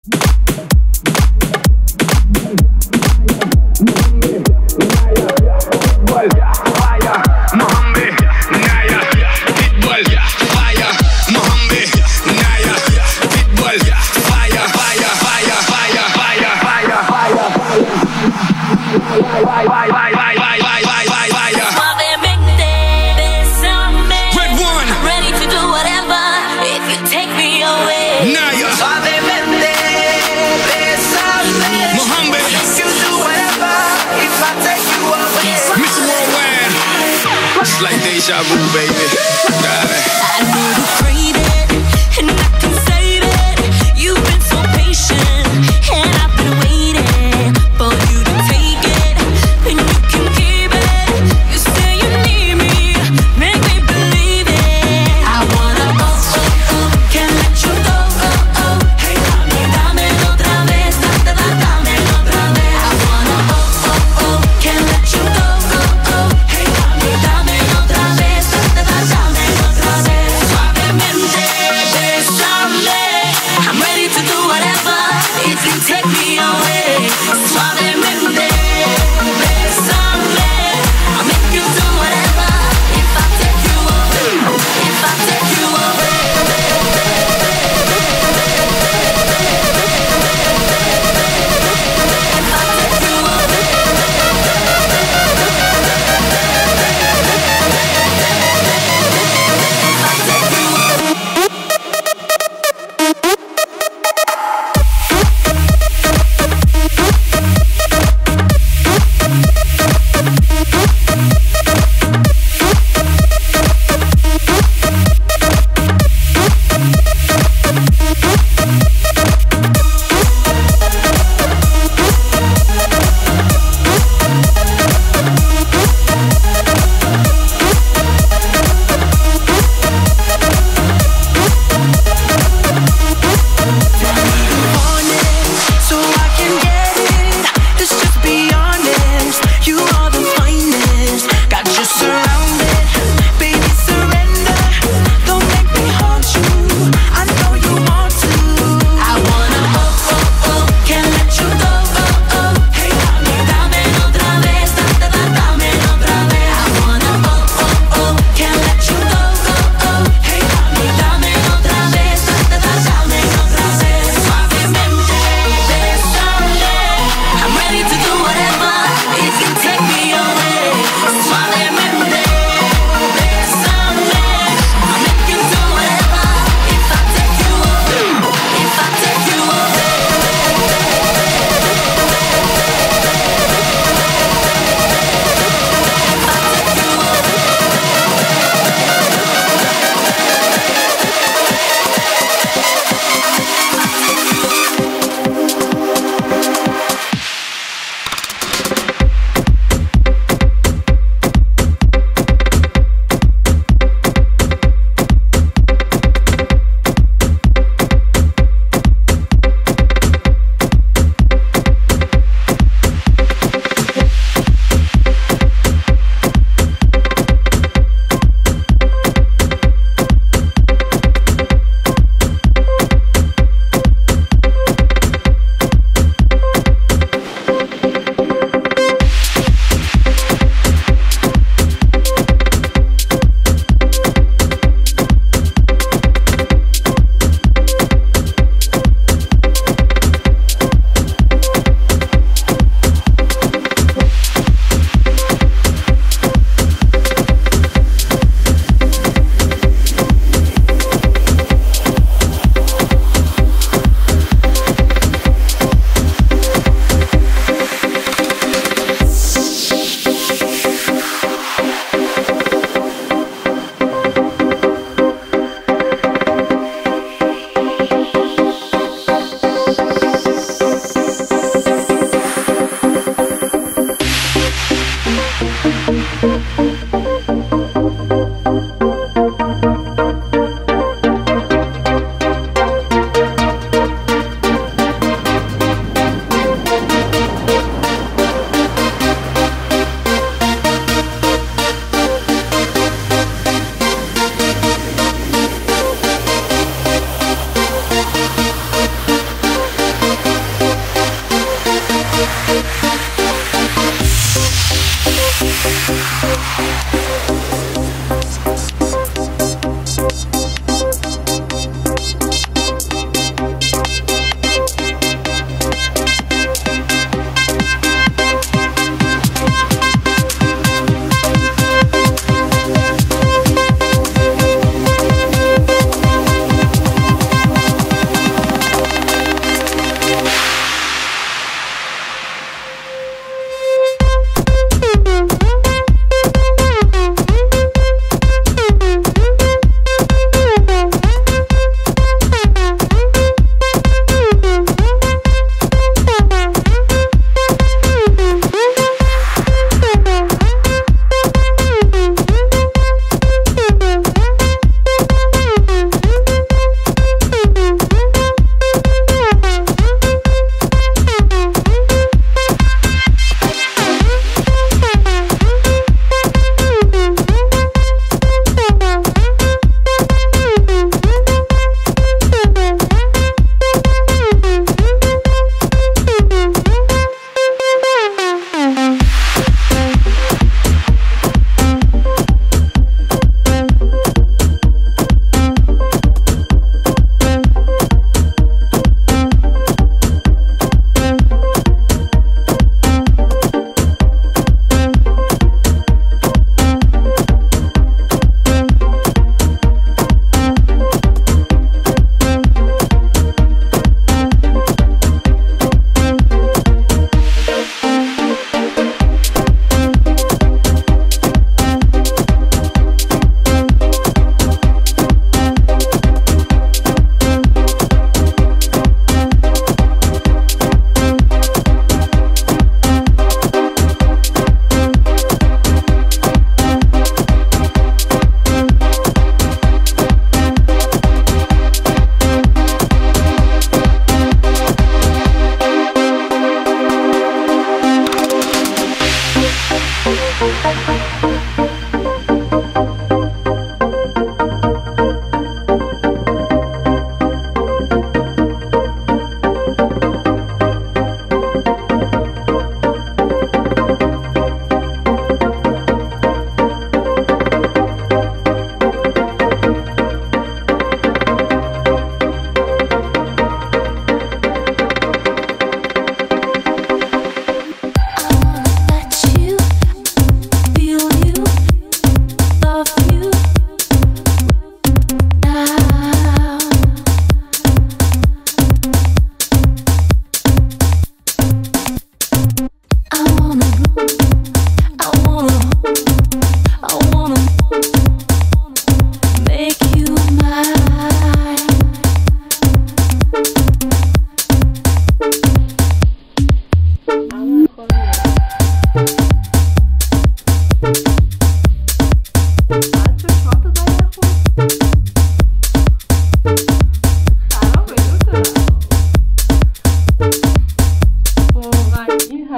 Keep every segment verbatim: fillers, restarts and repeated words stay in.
Like deja vu, baby. Darling. I know you crave it, and I can save it. You've been so patient, and I've been waiting for you to take it, and you can keep it. You say you need me, make me believe it. I wanna oh oh oh, can't let you go oh oh. Hey, dame, dámelo otra vez, dame, dámelo otra vez. I wanna oh oh oh, can't let you go oh oh. Hey, dame, dámelo otra vez, dame, dámelo otra vez. Suavemente.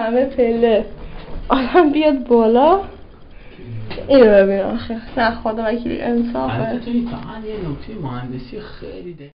همه پله آدم بیاد بالا اینو ببین آخه. نه خدا وکیلی انصافه. البته توی فقط یه نکته مهندسی خیلی